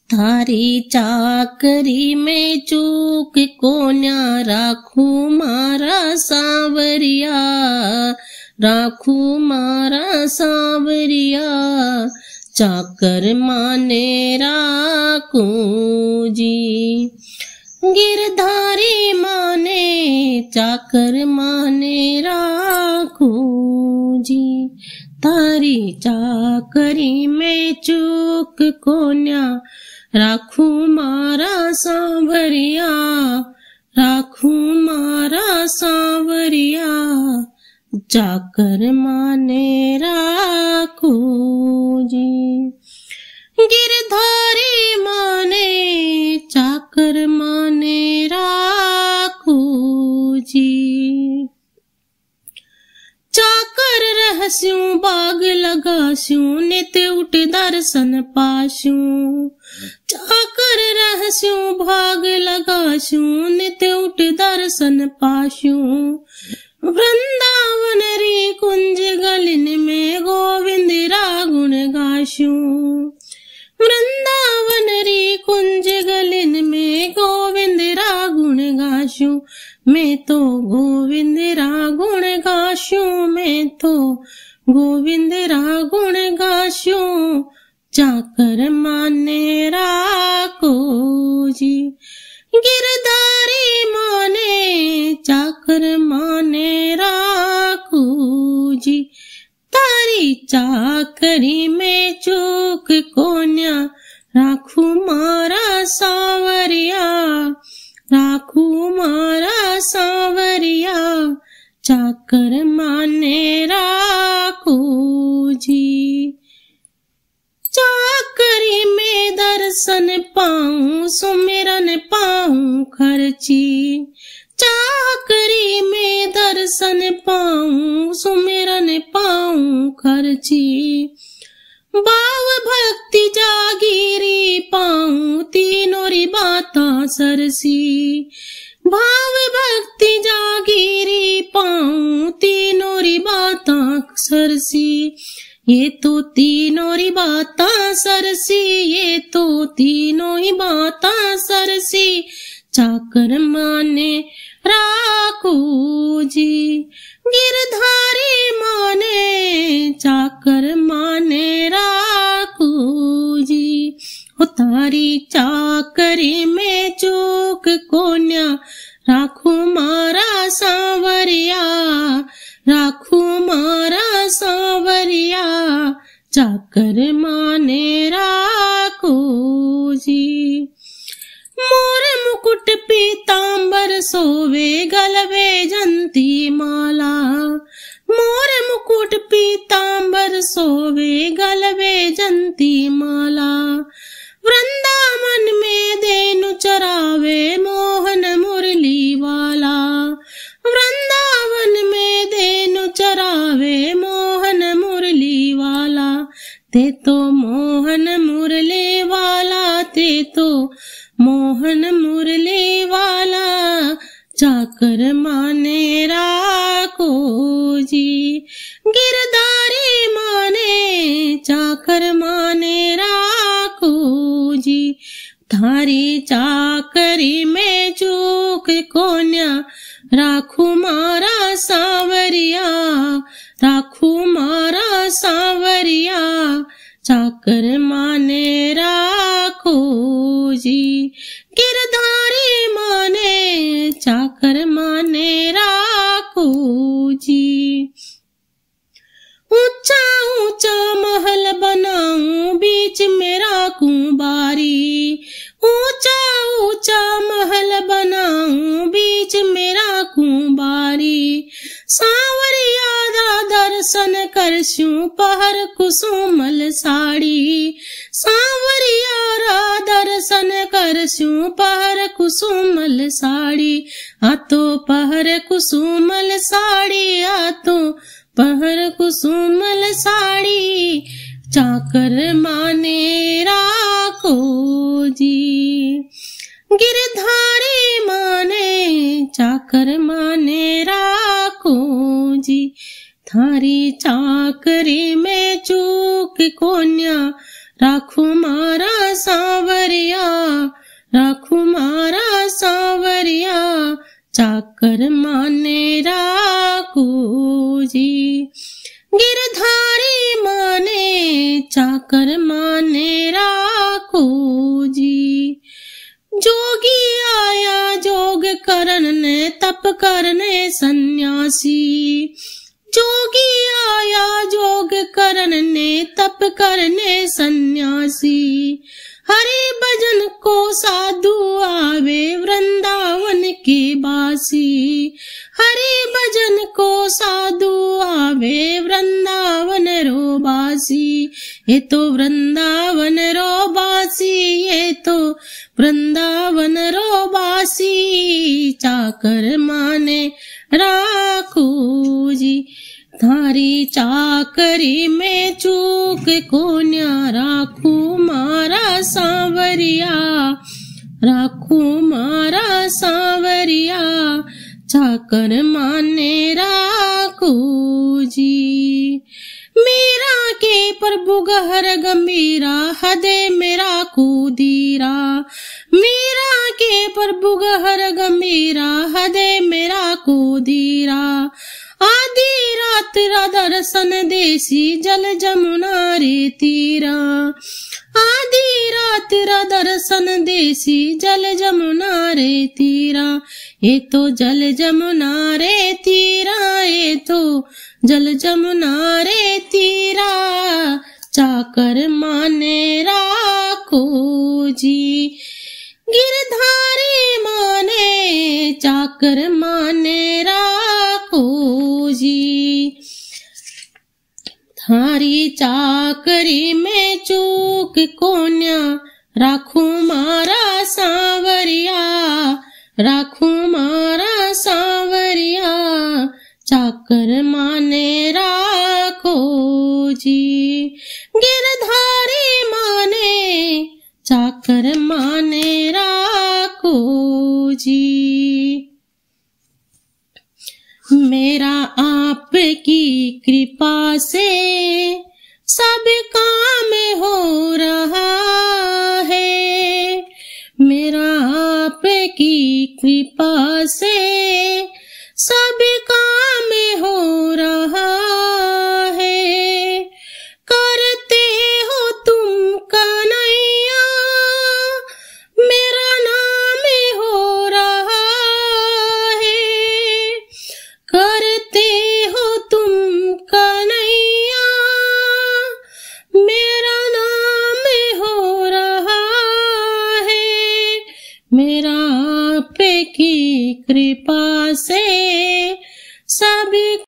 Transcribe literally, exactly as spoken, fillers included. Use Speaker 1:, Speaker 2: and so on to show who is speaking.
Speaker 1: थारी चाकरी में चूक कोन्या राखू मारा सांवरिया, राखू मारा सांवरिया, चाकर माने राखू जी। गिरधारी माने चाकर माने राखू जी, थारी चाकरी में चूक कोन्या राखू मारा सांवरिया, राखू मारा सांवरिया, चाकर माने राखू जी। गिरधारी माने चाकर माने राखू जी। चाकर रहस्यूं बाग लगास्यूं नित उठ दर्शन पास्यूं, चाकर रहस्यूं भाग लगास्यूं नित उठ दर्शन पास्यूं। वृंदावन री कुंज गलिन में गोविंद रा गुण गास्यूं, वृंदावन री कुंज गलिन में गोविंद रा गुण गास्यूं। मैं तो गोविंद रा गुण गास्यूं, मैं तो गोविंद रा गुण गास्यूं, चाकर माने राखो जी। गिरधारी माने चाकर माने राखो जी, तारी चाकरी में चूक कोन्या राखू मारा सांवरिया, राखू मारा सांवरिया, चाकर माने राखू जी। चाकरी में दर्शन पाऊं सुमिरन पाऊं खर्ची, चाकरी में दर्शन पाऊं सुमिरन पाऊं खर्ची। भाव भक्ति जागीरी पाऊं तीनों री बातां सरसी, भाव भक्ति जागीरी पाऊं तीनों री बातां सरसी। ये तो तीनों ही बातां सरसी, ये तो तीनों ही बातां सरसी, चाकर माने राखू जी। गिरधारी माने चाकर माने राखू जी, तारी चाकरी में चूक कोन्या राखू मारा सांवरिया, राखू मारा सांवरिया, चाकर माने राखू जी। मोर मुकुट पीतांबर सोवे गलवे जंती माला, मोर मुकुट पीतांबर सोवे गलवे जंती माला। वृंदावन में देनु चरावे मोहन मुरली वाला, वृंदावन में देनु चरावे मोहन मुरली वाला। ते तो मोहन मुरली वाला, ते तो मोहन मुरली वाला, चाकर माने राखो जी। गिरधारी माने चाकर माने राखो जी, थारी चाकरी में चूक कोन्या राखू मारा सांवरिया, राखू मारा सांवरिया, चाकर माने राखो जी। गिरधारी माने चाकर माने राखो जी। ऊंचा ऊंचा महल बनाऊं बीच में राखूं बारी, ऊंचा ऊंचा महल बनाऊं बीच में राखूं बारी। सांवरिया दा दर्शन करस्यूं पहर कुसुमल साड़ी, सांवरिया रा दर्शन करस्यूं पहर कुसुमल साड़ी। आ तो पहर कुसुमल साड़ी, आ तो पहर कुसुमल साड़ी, चाकर माने राखो जी। गिरधारी माने चाकर माने राखो जी, थारी चाकरी में चूक कोन्या राखू मारा सांवरिया, राखू मारा सांवरिया, चाकर माने राखू जी। गिरधारी माने चाकर माने राखू जी। जोगी आया जोग करन ने तप करने सन्यासी, जोगी आया जोग करन ने तप करने सन्यासी। हरि भजन को साधु आवे वृंदावन के बासी, हरि भजन को साधु आवे वृंदावन रो बासी। ये तो वृंदावन रो बासी, ये तो वृंदावन रो बासी, चाकर माने राखू जी। थारी चाकरी में चूक कोन्या, राखू मारा सांवरिया, राखू मारा सांवरिया, चाकर माने राखू जी। मीरा के प्रभु गहर गंभीरा, हदे मेरा कूदीरा। मीरा के प्रभु गहर गंभीरा, हदे मेरा कूदीरा। आधी रात रा दर्शन देसी, जल जमुना रे तीरा। आधी रात रा दर्शन देसी, जल जमुना रे तीरा। ये तो जल जमुना रे तीरा, ये तो जल जमुना रे तीरा, चाकर माने राखू जी। गिरधारी माने चाकर माने राखू जी। थारी चाकरी में चूक कोन्या, राखू मारा सांवरिया, राखू मारा सांवरिया, चाकर माने राखो जी। गिरधारी माने चाकर माने राखो जी। मेरा आपकी कृपा से सब काम हो रहा है, मेरा आपकी कृपा से सब काम हो रहा है। करते हो तुम कन्हैया, मेरा नाम हो रहा है। करते हो तुम कन्हैया, मेरा नाम हो रहा है। मेरा आपकी कृपा से सब